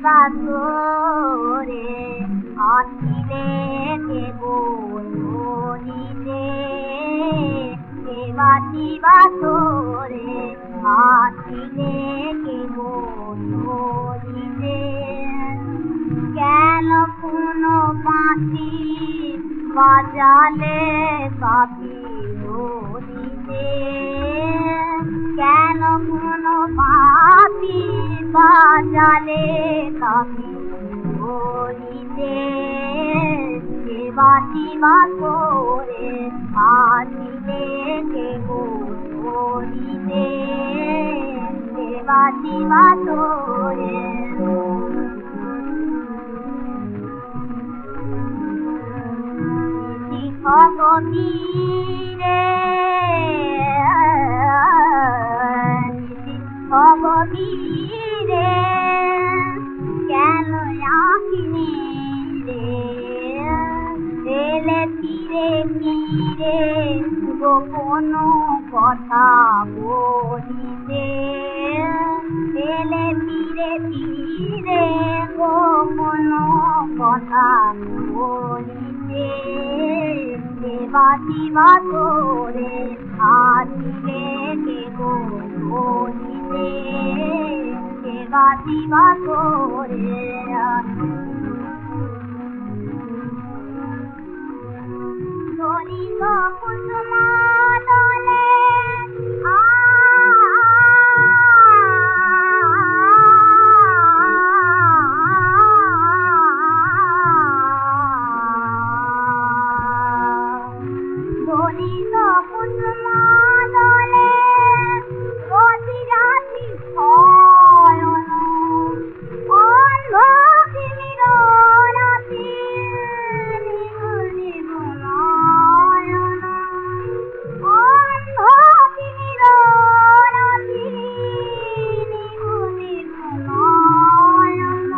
বাসরে আসিলে কেবল বলিতে বাতি বাসরে আসিলে কেবল বলিতে কেন কোনো বাঁশি বাজালে কাপি বলিতে কেন কোনো বাঁশি বাজালে কাপি বলিতে বাতি বাসরে আসিলে কেবল বলিতে বাতি বাসরে ভগবীরে ভগবীরে কেন আঁকিনি রে এলে ফিরে ফিরে গোপন কথা বলিতে এলে ফিরে ফিরে গোপন কথা বলিতে বাতি বাসরে আসিলে কেবল বলিতে বাতি বাসরে ধরিত কুসুম দলে ধরিত কুসুম দলে অতি রাতি শয়ন অন্ধকিনীর রাতি নয়ন অন্ধকিনীর রাতি নয়ন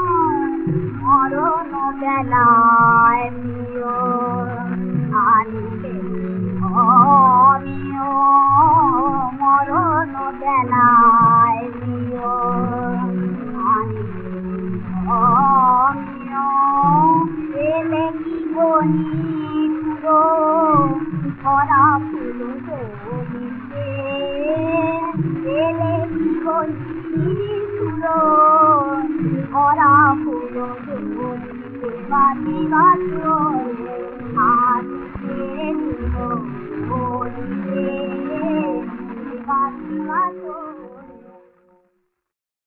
মরণ বেলায় প্রিয় আনিলে অমিয় মরণ বেলায় প্রিয় আনিলে অমিয় এলে কি বনি পুরো ভরা ফুল বলিতে এলে কি বনি পুরো ভরা ফুল বলিতে বাতি বাসরে আসিলে বলিতে বাতি বাসরে